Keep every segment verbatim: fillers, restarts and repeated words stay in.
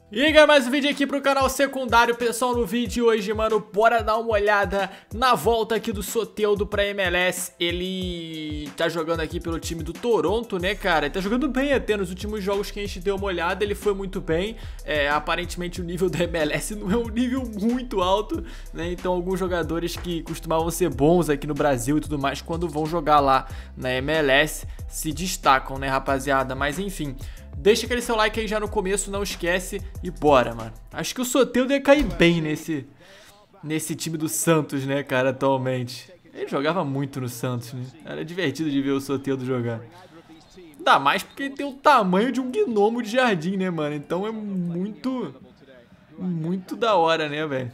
E aí galera, mais um vídeo aqui pro canal secundário. Pessoal, no vídeo de hoje, mano, bora dar uma olhada na volta aqui do Soteldo pra M L S. Ele tá jogando aqui pelo time do Toronto, né, cara? Ele tá jogando bem até nos últimos jogos que a gente deu uma olhada. Ele foi muito bem. É, aparentemente o nível da M L S não é um nível muito alto, né? Então alguns jogadores que costumavam ser bons aqui no Brasil e tudo mais, quando vão jogar lá na M L S, se destacam, né, rapaziada? Mas enfim, deixa aquele seu like aí já no começo, não esquece e bora, mano. Acho que o Soteldo ia cair bem nesse, nesse time do Santos, né, cara, atualmente. Ele jogava muito no Santos, né? Era divertido de ver o Soteldo jogar. Ainda mais porque ele tem o tamanho de um gnomo de jardim, né, mano? Então é muito, muito da hora, né, velho?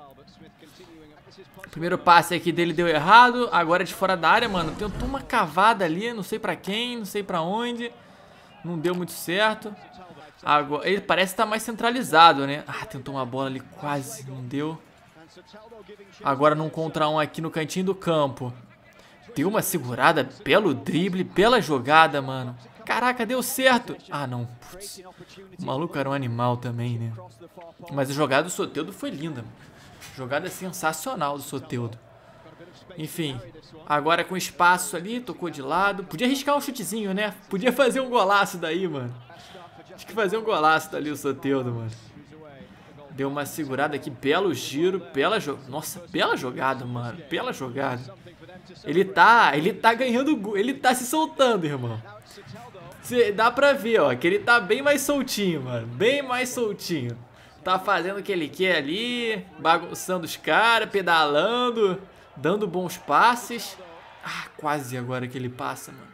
O primeiro passe aqui dele deu errado, agora de fora da área, mano. Tentou uma cavada ali, não sei pra quem, não sei pra onde. Não deu muito certo. Agora, ele parece estar mais centralizado, né? Ah, tentou uma bola ali, quase não deu. Agora num contra um aqui no cantinho do campo. Deu uma segurada, belo drible, bela jogada, mano. Caraca, deu certo. Ah, não. Putz. O maluco era um animal também, né? Mas a jogada do Soteldo foi linda, mano. Jogada sensacional do Soteldo. Enfim, agora com espaço ali, tocou de lado. Podia arriscar um chutezinho, né? Podia fazer um golaço daí, mano. Acho que fazer um golaço dali o Soteldo, mano. Deu uma segurada aqui, belo giro, bela jogada. Nossa, bela jogada, mano. Bela jogada. Ele tá, ele tá ganhando, ele tá se soltando, irmão. Cê, dá pra ver, ó, que ele tá bem mais soltinho, mano. Bem mais soltinho. Tá fazendo o que ele quer ali, bagunçando os caras, pedalando, dando bons passes. Ah, quase agora que ele passa, mano.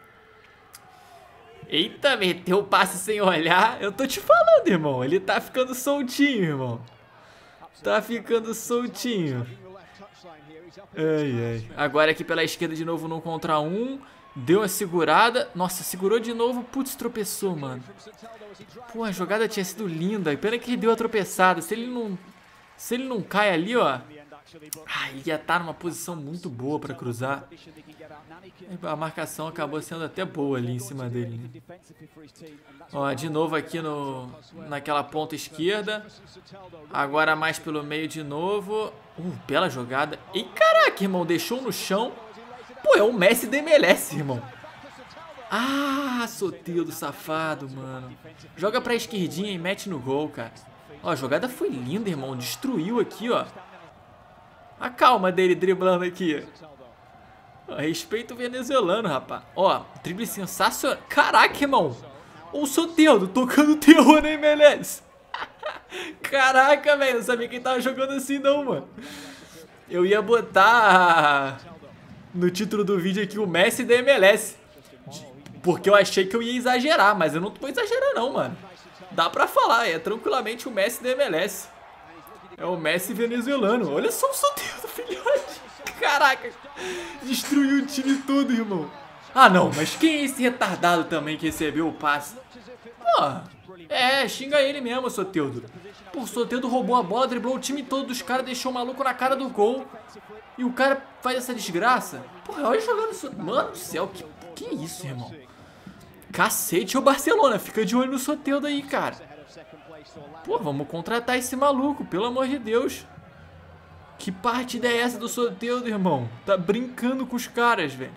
Eita, meteu o passe sem olhar. Eu tô te falando, irmão. Ele tá ficando soltinho, irmão. Tá ficando soltinho. Ai, ai. Agora aqui pela esquerda de novo no contra um. Deu uma segurada. Nossa, segurou de novo. Putz, tropeçou, mano. Pô, a jogada tinha sido linda. Pena que ele deu a tropeçada. Se ele não, se ele não cai ali, ó. Ah, ele ia estar numa posição muito boa pra cruzar. A marcação acabou sendo até boa ali em cima dele, né? Ó, de novo aqui no, naquela ponta esquerda. Agora mais pelo meio de novo. Uh, bela jogada. E caraca, irmão, deixou no chão. Pô, é o Messi da M L S, irmão. Ah, Soteldo safado, mano. Joga pra esquerdinha e mete no gol, cara. Ó, a jogada foi linda, irmão. Destruiu aqui, ó. A calma dele driblando aqui. Ó, respeito o venezuelano, rapaz. Ó, drible sensacional. Caraca, irmão. O Soteldo tocando terror na M L S. Caraca, velho. Não sabia que ele tava jogando assim, não, mano. Eu ia botar no título do vídeo aqui o Messi da M L S. Porque eu achei que eu ia exagerar, mas eu não tô exagerando, não, mano. Dá pra falar, é tranquilamente o Messi da M L S. É o Messi venezuelano. Olha só o Soteldo, filhote. Caraca. Destruiu o time todo, irmão. Ah, não. Mas quem é esse retardado também que recebeu o passe? Pô. É, xinga ele mesmo, Soteldo. Pô, o Soteldo roubou a bola, driblou o time todo dos caras, deixou o maluco na cara do gol. E o cara faz essa desgraça. Porra, olha jogando isso. Mano do céu, que, que isso, irmão? Cacete, o Barcelona. Fica de olho no Soteldo aí, cara. Pô, vamos contratar esse maluco, pelo amor de Deus. Que partida é essa do Soteldo, irmão? Tá brincando com os caras, velho.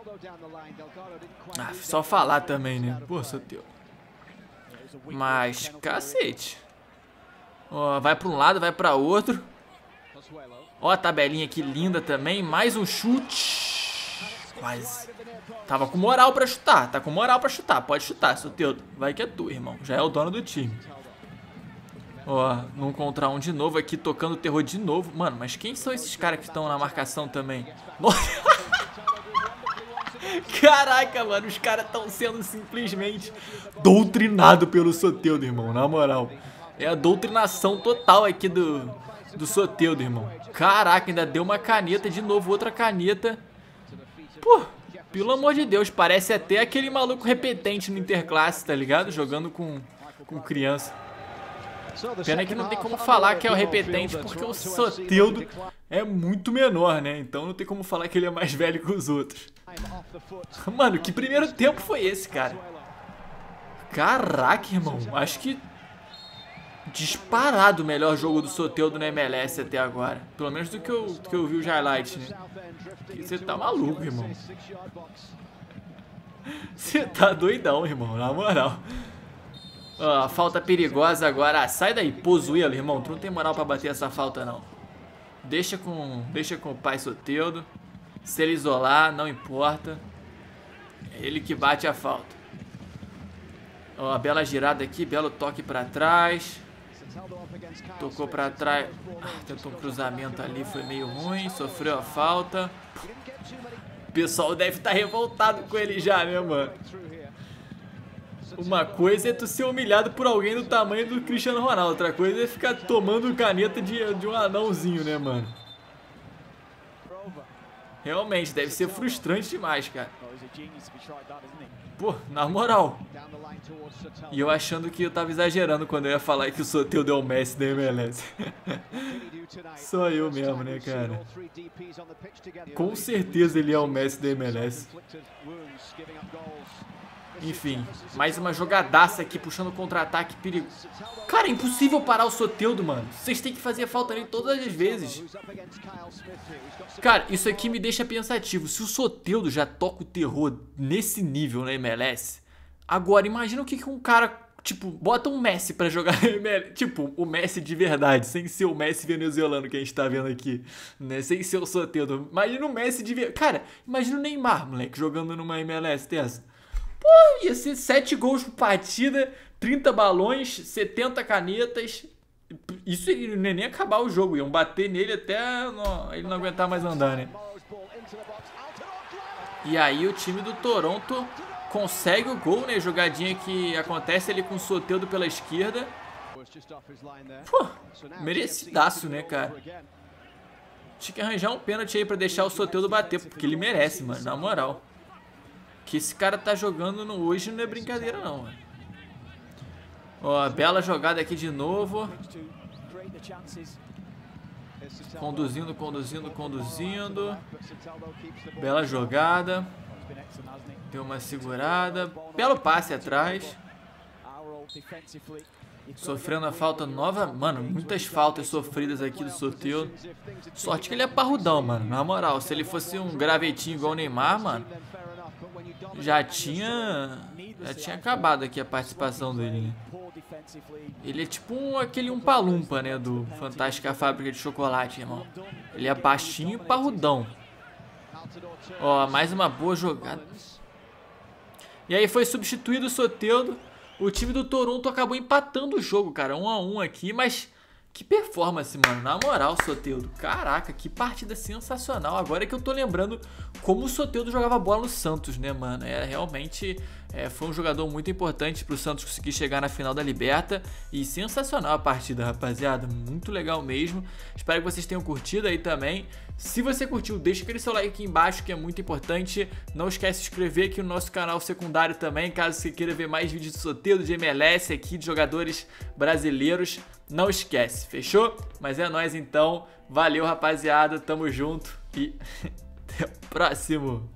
Ah, só falar também, né? Pô, Soteldo. Mas, cacete. Ó, vai pra um lado, vai pra outro. Ó a tabelinha aqui linda também. Mais um chute. Quase. Tava com moral pra chutar. Tá com moral pra chutar. Pode chutar, Soteldo. Vai que é tu, irmão. Já é o dono do time. Ó, num contra um de novo aqui, tocando terror de novo. Mano, mas quem são esses caras que estão na marcação também? Caraca, mano, os caras estão sendo simplesmente doutrinados pelo Soteldo, irmão, na moral. É a doutrinação total aqui do, do Soteldo, irmão. Caraca, ainda deu uma caneta de novo, outra caneta. Pô, pelo amor de Deus, parece até aquele maluco repetente no Interclasse, tá ligado? Jogando com, com criança. Pena que não tem como falar que é o repetente, porque o Soteldo é muito menor, né? Então não tem como falar que ele é mais velho que os outros. Mano, que primeiro tempo foi esse, cara? Caraca, irmão. Acho que disparado o melhor jogo do Soteldo no M L S até agora. Pelo menos do que eu, do que eu vi os highlights, né? Você tá maluco, irmão. Você tá doidão, irmão, na moral. Ó, falta perigosa agora. Ah, sai daí, Pozuelo, irmão. Tu não tem moral pra bater essa falta, não. Deixa com, deixa com o pai Soteldo. Se ele isolar, não importa. É ele que bate a falta. Ó, a bela girada aqui, belo toque pra trás. Tocou pra trás. Ah, tentou um cruzamento ali, foi meio ruim. Sofreu a falta. O pessoal deve estar revoltado com ele já, né, mano? Uma coisa é tu ser humilhado por alguém do tamanho do Cristiano Ronaldo. Outra coisa é ficar tomando caneta de, de um anãozinho, né, mano? Realmente, deve ser frustrante demais, cara. Pô, na moral. E eu achando que eu tava exagerando quando eu ia falar que o Soteldo é o Messi da M L S. Só eu mesmo, né, cara? Com certeza ele é o Messi da M L S. Enfim, mais uma jogadaça aqui, puxando contra-ataque, perigo. Cara, é impossível parar o Soteldo, mano. Vocês têm que fazer falta nele todas as vezes. Cara, isso aqui me deixa pensativo. Se o Soteldo já toca o terror nesse nível na M L S, agora imagina o que que um cara, tipo, bota um Messi pra jogar na M L S. Tipo, o Messi de verdade, sem ser o Messi venezuelano que a gente tá vendo aqui, né? Sem ser o Soteldo. Imagina o Messi de verdade. Cara, imagina o Neymar, moleque, jogando numa M L S dessa. Pô, ia ser sete gols por partida, trinta balões, setenta canetas. Isso ele não ia nem acabar o jogo, iam bater nele até não, ele não aguentar mais andar, né? E aí o time do Toronto consegue o gol, né? Jogadinha que acontece ali com o Soteldo pela esquerda. Pô, merecidaço, né, cara? Tinha que arranjar um pênalti aí pra deixar o Soteldo bater, porque ele merece, mano, na moral. Que esse cara tá jogando no hoje não é brincadeira não, mano. Ó, bela jogada aqui de novo. Conduzindo, conduzindo, conduzindo. Bela jogada. Deu uma segurada. Belo passe atrás. Sofrendo a falta nova. Mano, muitas faltas sofridas aqui do Soteldo. Sorte que ele é parrudão, mano. Na moral, se ele fosse um gravetinho igual o Neymar, mano, já tinha já tinha acabado aqui a participação dele, né? Ele é tipo um, aquele Umpa-Lumpa, né, do Fantástica Fábrica de Chocolate, irmão. Ele é baixinho e parrudão. Ó, mais uma boa jogada. E aí foi substituído o Soteldo. O time do Toronto acabou empatando o jogo, cara, um a um aqui, mas que performance, mano, na moral, Soteldo. Caraca, que partida sensacional. Agora é que eu tô lembrando como o Soteldo jogava bola no Santos, né, mano? Era realmente, é, foi um jogador muito importante pro Santos conseguir chegar na final da Liberta. E sensacional a partida, rapaziada. Muito legal mesmo. Espero que vocês tenham curtido aí também. Se você curtiu, deixa aquele seu like aqui embaixo, que é muito importante. Não esquece de se inscrever aqui no nosso canal secundário também, caso você queira ver mais vídeos de Soteldo, de M L S aqui, de jogadores brasileiros. Não esquece, fechou? Mas é nóis então. Valeu, rapaziada. Tamo junto e até o próximo.